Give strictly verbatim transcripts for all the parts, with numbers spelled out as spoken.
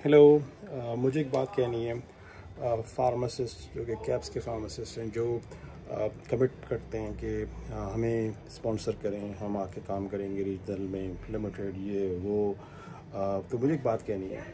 Hello, uh, मुझे एक बात कहनी है। फार्मासिस्ट uh, जो कि कैप्स के फार्मासिस्ट हैं, जो कमिट uh, करते हैं कि uh, हमें स्पॉन्सर करें, हम आके काम करेंगे रीजनल में, लिमिटेड, ये वो। uh, तो मुझे एक बात कहनी है।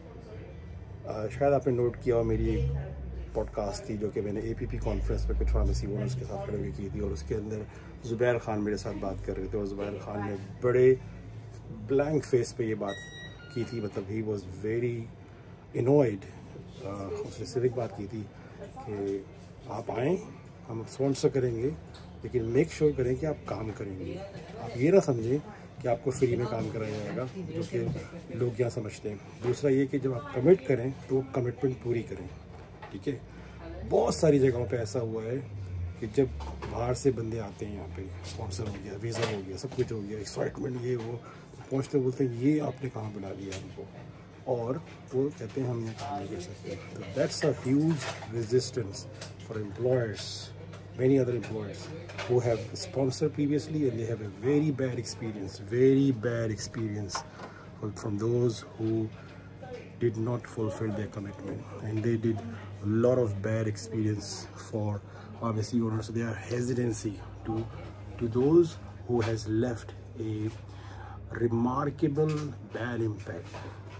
uh, शायद आपने नोट किया हो, मेरी एक पॉडकास्ट थी जो कि मैंने एपीपी कॉन्फ्रेंस पे कुछ फार्मेसी ओनर्स के साथ खड़े हुए की थी, और उसके अंदर ज़ुबैर ख़ान मेरे साथ बात कर रहे थे, और ज़ुबैर ख़ान ने बड़े ब्लैंक फेस पे ये बात की थी। मतलब ही वॉज वेरी इनोइड। उसने सिर्फ एक बात की थी कि आप आएँ, हम स्पॉन्सर करेंगे, लेकिन मेक श्योर करें कि आप काम करेंगे। आप ये ना समझें कि आपको फ्री में काम कराया जाएगा, जो कि लोग यहाँ समझते हैं। दूसरा ये कि जब आप कमिट करें तो कमिटमेंट पूरी करें, ठीक है। बहुत सारी जगहों पे ऐसा हुआ है कि जब बाहर से बंदे आते हैं यहाँ पे, स्पॉन्सर हो गया, वीज़ा हो गया, सब कुछ हो गया, एक्साइटमेंट, ये वो, पहुँचते बोलते हैं ये आपने कहाँ बना दिया हमको, और वो कहते हैं हम यहाँ काम नहीं कर सकते। तो that's a huge resistance for employers, many other employers who have sponsored previously, and they have a very bad experience, very bad experience from those who did not fulfill their commitment, and they did a lot of bad experience for pharmacy owners. So their hesitancy to to those who has left a remarkable bad impact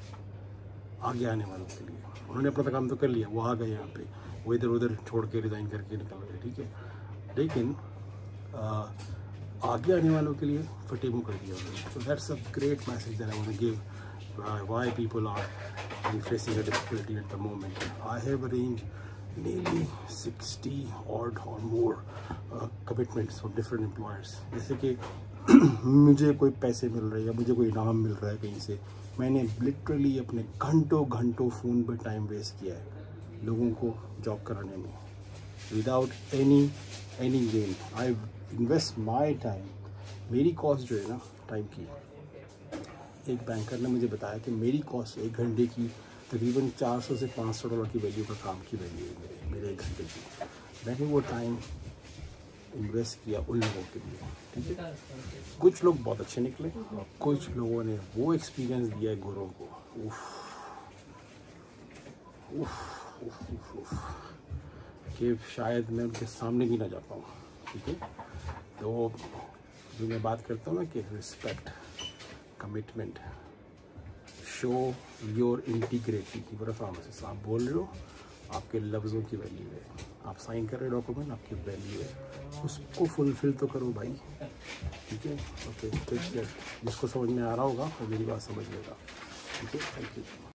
आगे आने वालों के लिए। उन्होंने अपना काम तो कर लिया, वो आ गए यहाँ पे, वो इधर उधर छोड़ के रिज़ाइन करके निकल गए, ठीक है, लेकिन आ, आगे आने वालों के लिए फटेमू कर दिया उन्होंने। So that's a great message that I want to give. Uh, why people are facing a difficulty at the moment. I have arranged nearly sixty odd or more uh, commitments from different employers. जैसे कि मुझे कोई पैसे मिल रहे हैं, मुझे कोई इनाम मिल रहा है कहीं से, मैंने लिटरली अपने घंटों घंटों फ़ोन पर टाइम वेस्ट किया है लोगों को जॉब कराने में, without any any gain. I invest my time. मेरी कॉस्ट जो है ना टाइम की, एक बैंकर ने मुझे बताया कि मेरी कॉस्ट एक घंटे की तकरीबन चार सौ से पाँच सौ डॉलर की वैल्यू का काम की वैल्यू है मेरे मेरे एक घंटे की। मैंने वो टाइम इन्वेस्ट किया उन लोगों के लिए, ठीक है। कुछ लोग बहुत अच्छे निकले, और कुछ लोगों ने वो एक्सपीरियंस दिया है गोरों को, उफ उफ उफ उफ उफ कि शायद मैं उनके सामने भी ना जा पाऊँ, ठीक है। तो जो मैं बात करता हूँ ना कि respect, commitment, show your integrity की बड़ा फार्मासिस्ट। आप बोल रहे हो, आपके लफ्ज़ों की वैल्यू है, आप साइन कर रहे हो डॉक्यूमेंट, आपकी वैल्यू है, उसको फुलफिल तो करो भाई, ठीक है। Okay, take care. जिसको समझ में आ रहा होगा वो मेरी बात समझ लेगा, ठीक है। Thank you.